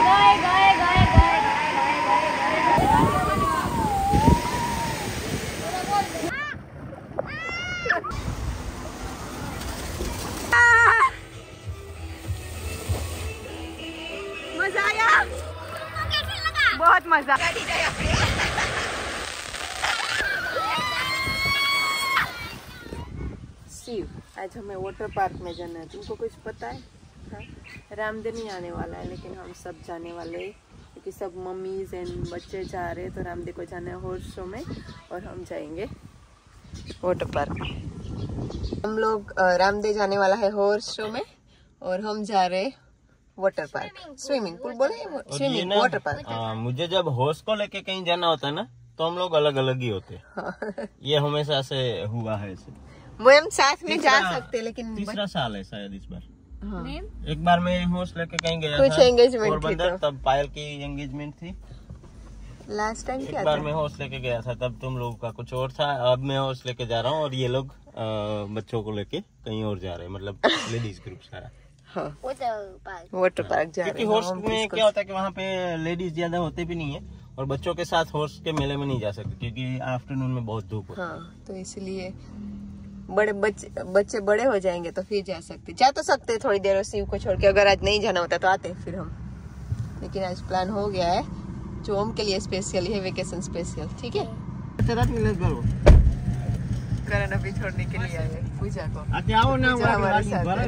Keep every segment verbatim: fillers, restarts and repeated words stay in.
गए गए गए गए मजा आया? बहुत मजा। शिव, आज हमें वाटर पार्क में जाना है, तुमको कुछ पता है? हाँ? रामदेव नहीं आने वाला है, लेकिन हम सब जाने वाले हैं क्योंकि सब मम्मीज एंड बच्चे जा रहे हैं, तो रामदेव को जाना है हॉर्स शो में और हम जाएंगे वाटर पार्क में। हम लोग रामदेव जाने वाला है हॉर्स शो में और हम जा रहे हैं वाटर पार्क, स्विमिंग पूल बोले, स्विमिंग वाटर पार्क। आ, मुझे जब हॉर्स को लेके कहीं जाना होता है ना, तो हम लोग अलग अलग ही होते हैं। हाँ। ये हमेशा से हुआ है ऐसे। वो हम साथ में जा सकते, लेकिन तीसरा साल है शायद इस बार। हाँ। एक बार मैं हॉर्स लेके कहीं गया कुछ था, एंगेजमेंट थी तो। तब पायल की एंगेजमेंट थी। लास्ट टाइम क्या एक बार था? मैं हॉर्स लेके गया था, तब तुम लोगों का कुछ और था। अब मैं हॉर्स लेके जा रहा हूँ और ये लोग बच्चों को लेके कहीं और जा रहे हैं, मतलब लेडीज ग्रुप सारा। हाँ। वाटर पार्क जा रहे हैं। क्योंकि हॉर्स में क्या होता है कि वहाँ पे लेडीज ज्यादा होते भी नहीं है और बच्चों के साथ हॉर्स के मेले में नहीं जा सकते क्योंकि आफ्टरनून में बहुत धूप होती है। हाँ, तो इसलिए बड़े बच्चे बच्चे बड़े हो जाएंगे तो फिर जा सकते, जा तो सकते थोड़ी देर और शिव को छोड़ के। अगर आज नहीं जाना होता तो आते फिर हम, लेकिन आज प्लान हो गया है जो ओम के लिए स्पेशल है, वेकेशन स्पेशल। ठीक है, करण अभी छोड़ने के लिए आए पूजा को। आओ ना हमारे साथ।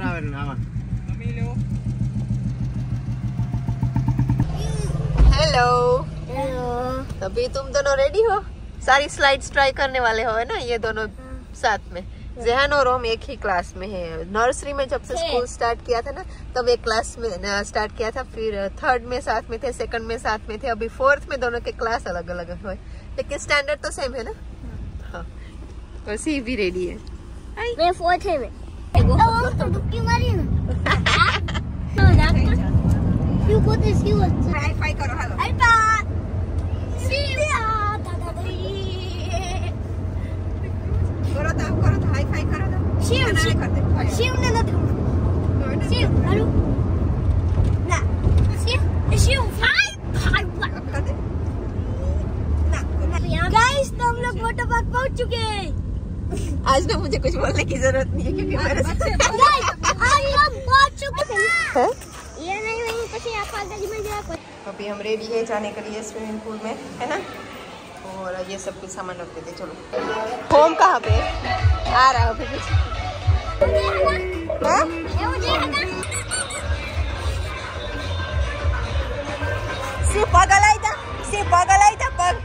हेलो हेलो, अभी तुम दोनों रेडी हो? सारी स्लाइड्स ट्राई करने वाले हो है ना? ये दोनों साथ में। जेहान और हम एक ही क्लास में है। नर्सरी में जब से स्कूल स्टार्ट किया था ना, तब एक क्लास में स्टार्ट किया था, फिर थर्ड में साथ में थे, सेकंड में साथ में थे, अभी फोर्थ में दोनों के क्लास अलग अलग हुए, लेकिन स्टैंडर्ड तो सेम है ना। हाँ, और सी भी रेडी है। मैं फोर्थ है। मैं तो डुबकी मारी ना। यू को दिस यू हाई फाई करो। Hello high five. सी करो तो करो तो हाई फाई करो तो। शिव शिव करते शिव ने ना शिव हेलो ना शिव शिव हाई फाई करते ना। गाइस तो हम लोग वाटर पार्क पहुंच चुके हैं। आज ना मुझे कुछ बोलने की जरूरत नहीं है क्योंकि मेरे साथ आज हम पहुंच चुके हैं। ये नहीं नहीं પછી आप आगे में जा। अभी हम रेडी है जाने के लिए स्विमिंग पूल में, है ना? और ये सब कुछ सामान रख देते। चलो। होम कहाँ पे आ रहा है अभी कुछ? सिर्फ पगल आई था, सिर्फ पगल आई था पग।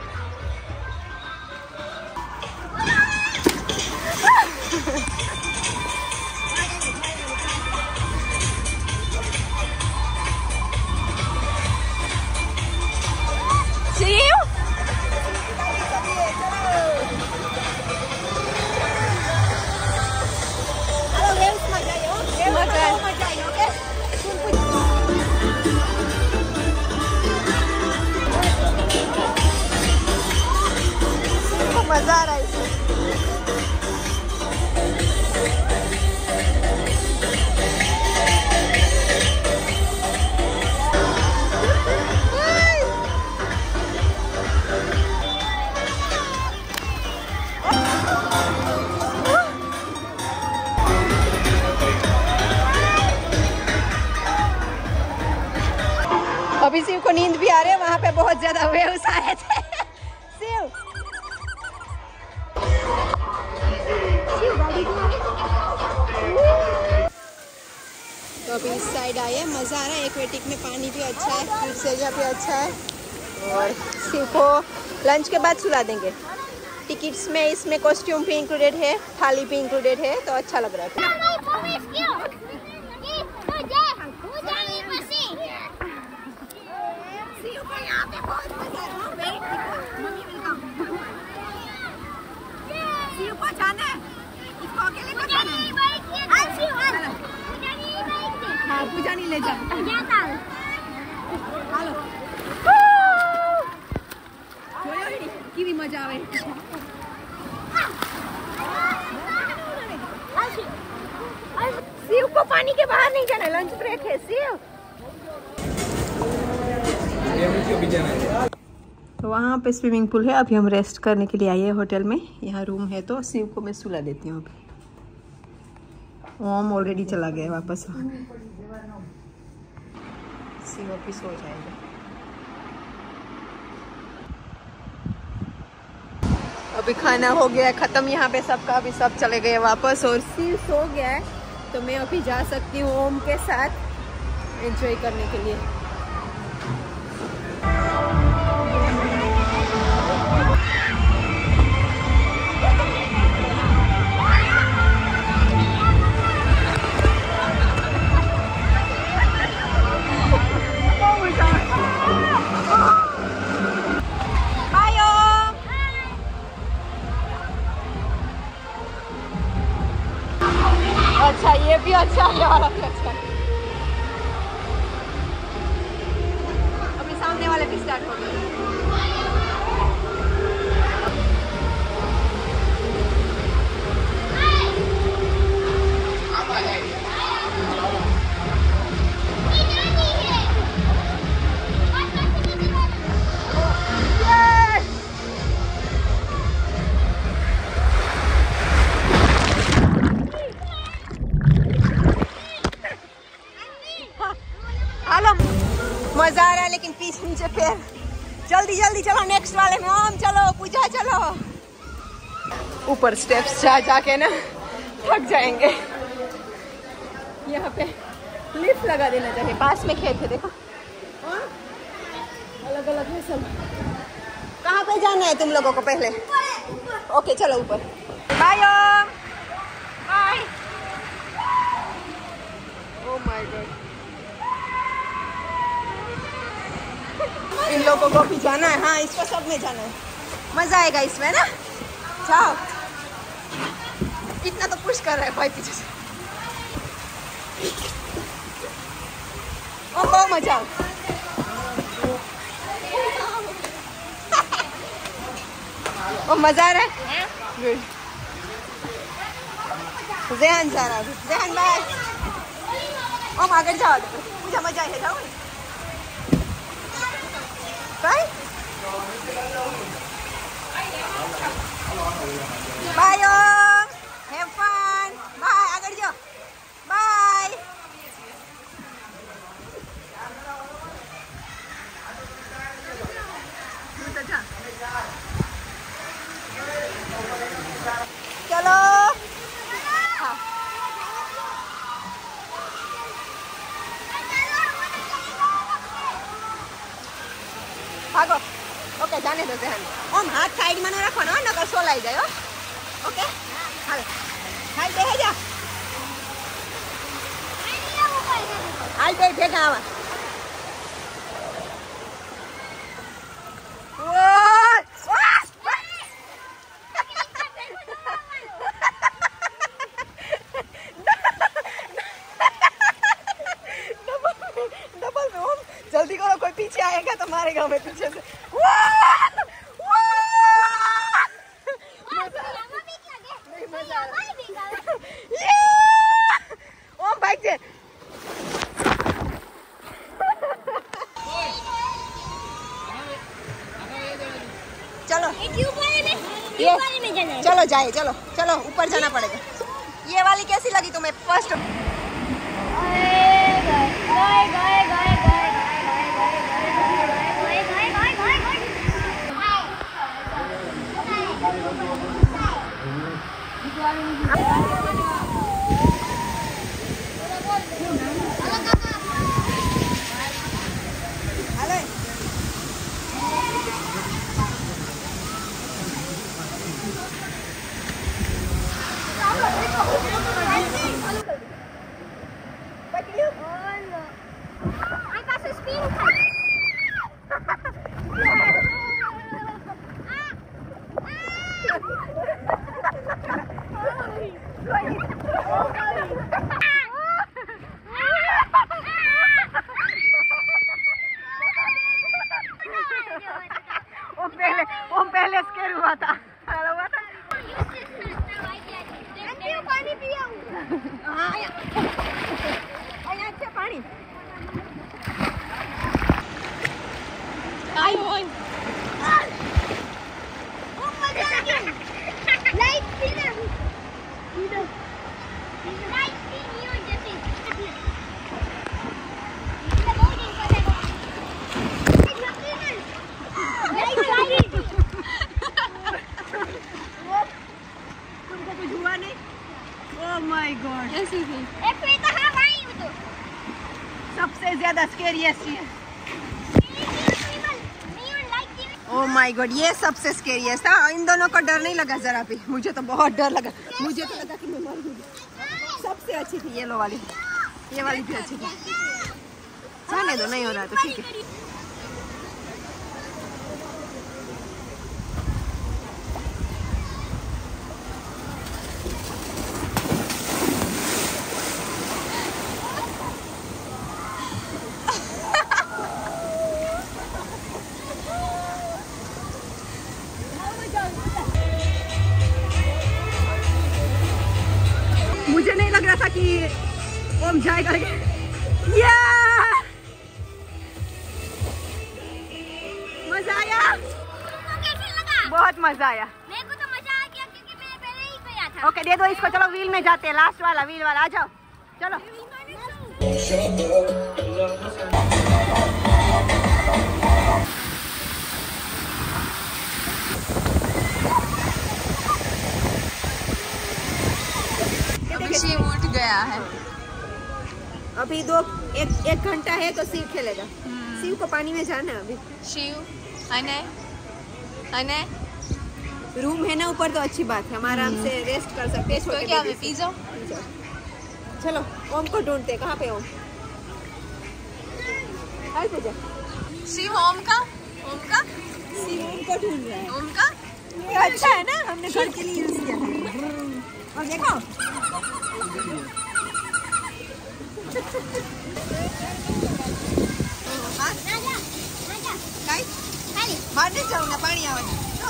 मजा आ रहा है इसमें। अभी शिव को नींद भी आ रही है, वहाँ पे बहुत ज्यादा वेव्स आ रहे थे। शिव तो अभी इस साइड आए, मजा आ रहा है। एक्वेटिक में पानी भी अच्छा है, किड्स एरिया भी अच्छा है और शिव को लंच के बाद सुला देंगे। टिकट्स में इसमें कॉस्ट्यूम भी इंक्लूडेड है, थाली भी इंक्लूडेड है, तो अच्छा लग रहा है। हाँ, पूजा नहीं ले जा। की भी मजा आवे। शिव को पानी के बाहर नहीं जाना, लंच ब्रेक है शिव। तो वहाँ पे स्विमिंग पूल है। अभी हम रेस्ट करने के लिए आए हैं होटल में। यहाँ रूम है तो शिव को मैं सुला देती हूँ अभी। ओम ऑलरेडी चला गया वापस। शिव अभी सो जाएगा। अभी खाना हो गया है ख़त्म यहाँ पे सबका। अभी सब चले गए वापस और शिव सो गया है तो मैं अभी जा सकती हूँ ओम के साथ एंजॉय करने के लिए। अच्छा ये भी अच्छा है, ये वाला भी अच्छा है। अभी सामने वाले भी स्टार्ट हो गए। मजा आ रहा है लेकिन पीछे नीचे पैर। जल्दी जल्दी चलो नेक्स्ट वाले में। ओम चलो, पूजा चलो। ऊपर स्टेप्स जा जाके ना थक जाएंगे। यहाँ पे लिफ्ट लगा देना चाहिए। पास में खेत है देखो। अलग अलग है सब। कहाँ पे जाना है तुम लोगों को पहले? ओके चलो ऊपर। Bye Om. Bye. Oh my god. इन लोगों को भी जाना है। हाँ इसको सब में जाना है। मजा आएगा इसमें ना। जाओ। इतना तो पुश कर रहा है भाई पीछे से। ओ बहुत मजा। ओ मजा आ रहा है। गुड। ज़ेहन जा रहा है। ज़ेहन बाय। ओम आगे जाओ। मुझे मजा आएगा। जाओ। Bye bye Om. Have fun. Bye आगे जाओ। बाय। चलो। हाँ। भागो। ओके जाने दो ज़ेहन। ओम हाथ साइड में रखो ना नकर सोलाई जाए। ओके हाल हाल दे जा। हाल दे भेगा आवा। जल्दी करो कोई पीछे आएगा तो मारेगा हमें पीछे से। ओम बाइक दे। चलो ये चलो जाए। चलो चलो ऊपर जाना पड़ेगा। ये वाली कैसी लगी तुम्हें? फर्स्ट पहले स्केर हुआ था। हुआ था। पानी पिया। हाँ अच्छे पानी। सबसे ज्यादा स्केरियस्ट चीज। ओह माय गॉड, ये सबसे स्केरियस्ट था। इन दोनों को डर नहीं लगा जरा भी? मुझे तो बहुत डर लगा। मुझे तो लगा कि मैं मर गई। सबसे अच्छी थी ये लो वाली, ये वाली भी अच्छी थी। जाने दो, नहीं हो रहा तो ठीक है। मुझे नहीं लग रहा था कि ओम जाए करके। या मजा आया, कैसे लगा? बहुत मजा आया। मेरे को तो मजा आ गया क्योंकि मैं पहले ही पे आया था। ओके दे दो इसको, चलो व्हील में जाते हैं। लास्ट वाला व्हील वाला, आ जाओ चलो। शिव उठ गया है। अभी दो एक एक घंटा है तो शिव खेलेगा। शिव को पानी में जाना है अभी। शिव अने अने रूम है ना ऊपर तो अच्छी बात है, हम आराम से रेस्ट कर सकते हैं। इसको क्या में पी जाओ। चलो ओम को ढूंढते हैं। कहाँ पे ओम? हाय पूजा। शिव ओम का ओम का शिव ओम को ढूंढ रहा है। ओम का ये अच्छा है ना, हमने घर के लिए यूज किया था। और देखो मारने जाऊंगा पानी आवाज।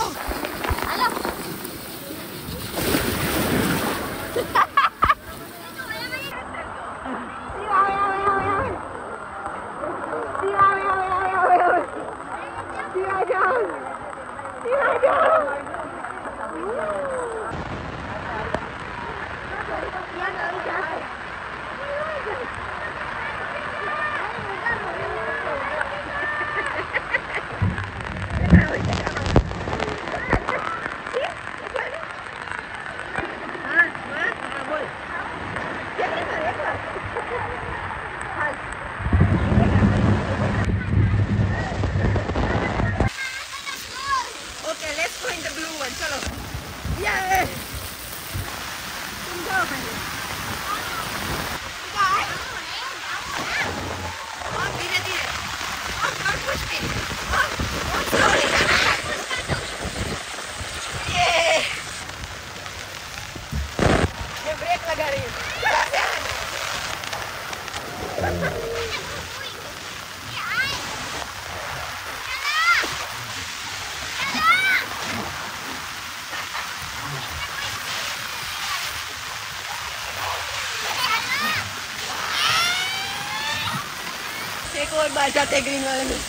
एक और बार जाते ग्रीन वाले में।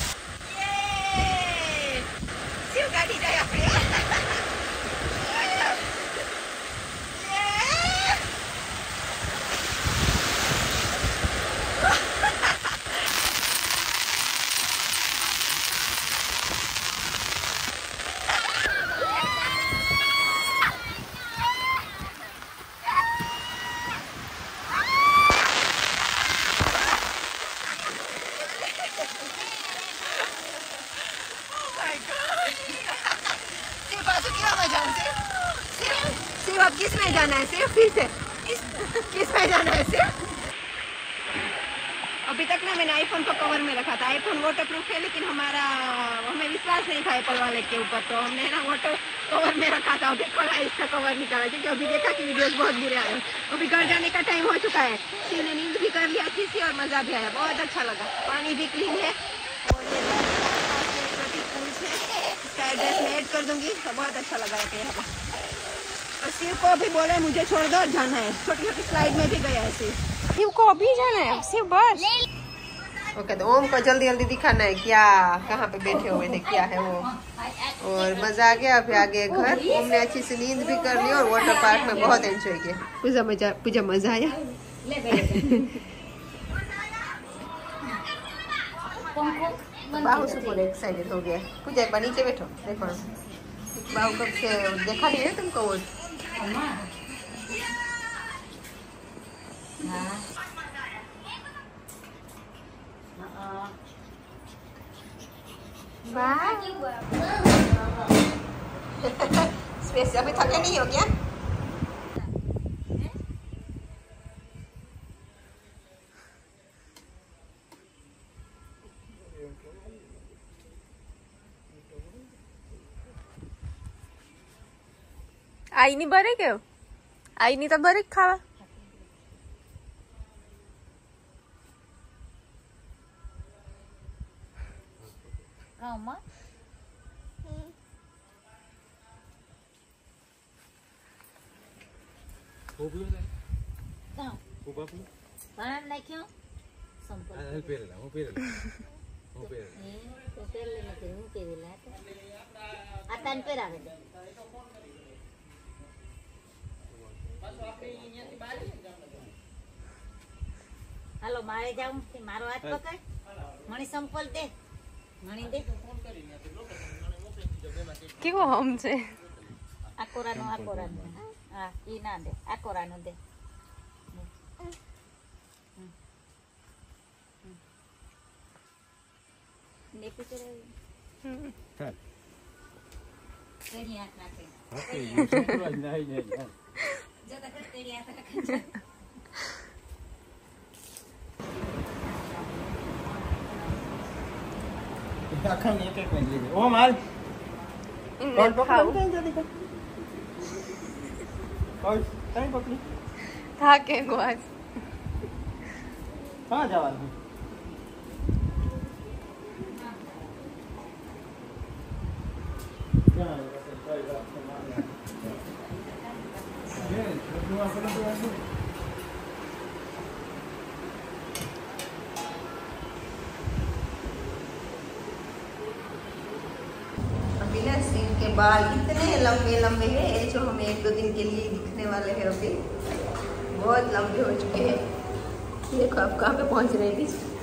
शिव गाड़ी जाए अपने। अब किस में जाना है? सिर्फ फिर से किस किस में जाना है? सिर्फ अभी तक ना मैंने आईफोन को कवर में रखा था। आईफोन वाटर प्रूफ है लेकिन हमारा हमें विश्वास नहीं था एप्पल वाले के ऊपर, तो हमने ना वाटर कवर में रखा था। देखो ना इसका कवर निकाला क्योंकि अभी देखा कि वीडियोस बहुत बुरे आए। अभी घर जाने का टाइम हो चुका है। शिव ने नींद भी कर लिया अच्छी सी और मजा भी आया, बहुत अच्छा लगा। पानी भी क्लीन है और ये एड्रेस में ऐड कर दूंगी तो बहुत अच्छा लगा है यहाँ पर। और शिव को अभी बोले मुझे छोड़ दो और जाना है। छोटी छोटी स्लाइड में भी गया है शिव। शिव को अभी जाना है। शिव बस वो कहते ओम को जल्दी जल्दी दिखाना है क्या कहाँ पे बैठे हुए थे क्या है वो। और मजा आ गया। फिर आगे घर ओम ने अच्छी सी नींद भी कर ली और वाटर पार्क में बहुत एंजॉय किया। पूजा मजा पूजा मजा आया। बाहु से पूरे एक्साइटेड हो गया। पूजा एक बार नीचे बैठो देखो बाहु कब से देखा नहीं है तुमको वो। स्पेस अभी थके नहीं हो क्या? आई नहीं बरे क्यों? आई नहीं तो बरे खावा। Mama. Não. Para naquilo. São poucos. Ah, pera, não pera. Não pera. Eh, pera le meter um pera lá. Atan pera ada. Halo, mare jaum, maro hath pakad. Mani સંપલ દે. મણી દે. કેવો હોમ છે? આ કોરાનો આ કોરાનો. હા, ઈ ના દે. આ કોરાનો દે. ને પીછે. હમ. ચાલ. તેની આંખ નાખે. ઓકે, ઈ સંપલ નહીં નહીં. જો તક તેરી આંખ નાખે. आखा नहीं एक एक मिनट लीजिए ओ माल कौन पकड़ कौन जल्दी कर कौन कहीं पकड़ी था के गोस कहाँ जावा है क्या है बस कोई बात नहीं ये दुआ करो दुआ करो सिर के बाल इतने लंबे लंबे हैं जो हमें एक दो दिन के लिए दिखने वाले हैं। अभी बहुत लंबे हो चुके हैं। देखो आप कहाँ पे पहुँच रहे हैं।